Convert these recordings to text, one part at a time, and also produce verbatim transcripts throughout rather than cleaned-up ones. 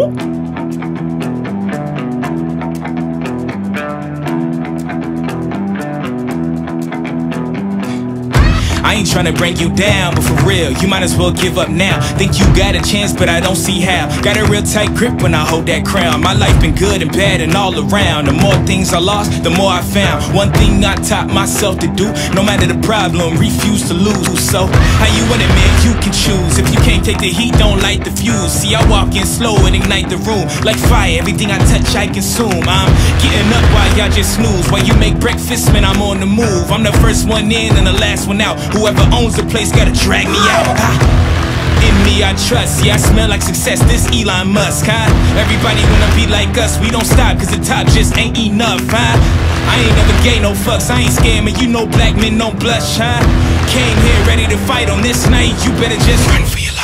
I ain't tryna bring you down, but for real, you might as well give up now. Think you got a chance, but I don't see how. Got a real tight grip when I hold that crown. My life been good and bad and all around. The more things I lost, the more I found. One thing I taught myself to do, no matter the problem, refuse to lose. So, how you want it, man? You can choose. If you can't take the heat, don't light the fuse. See, I walk in slow and ignite the room. Like fire, everything I touch, I consume. I'm getting up while y'all just snooze. While you make breakfast, man, I'm on the move. I'm the first one in and the last one out. Whoever owns the place gotta drag me out. Ah. In me I trust, yeah I smell like success, this Elon Musk, huh? Everybody wanna be like us, we don't stop cause the top just ain't enough, huh? I ain't never gave no fucks, I ain't scared, man, you know black men don't blush, huh? Came here ready to fight on this night, you better just run for your life.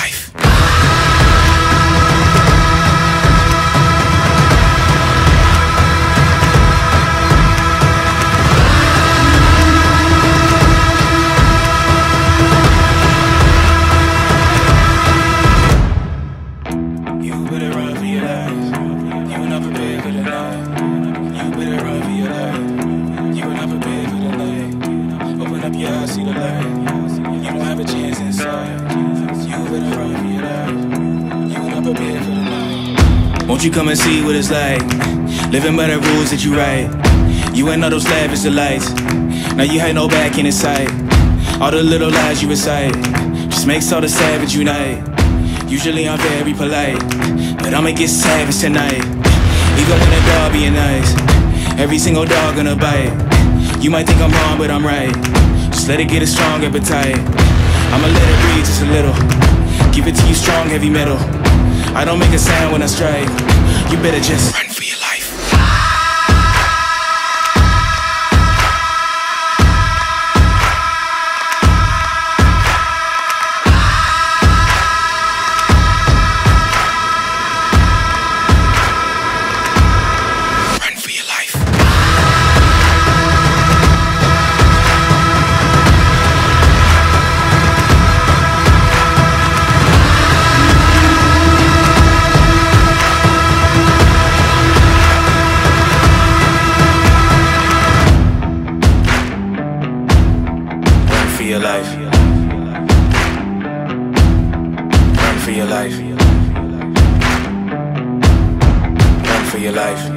See the light. You don't have a chance inside. You better run for your life. You not prepared for the night. Won't you come and see what it's like? Living by the rules that you write. You ain't all those lavish delights. Now you had no back in sight. All the little lies you recite just makes all the savage unite. Usually I'm very polite, but I'ma get savage tonight. Even when the dog being nice, every single dog gonna bite. You might think I'm wrong, but I'm right. Just let it get a strong appetite. I'ma let it breathe just a little. Give it to you strong, heavy metal. I don't make a sound when I strike. You better just run for your life. Your life. Run for your life. Run for your life.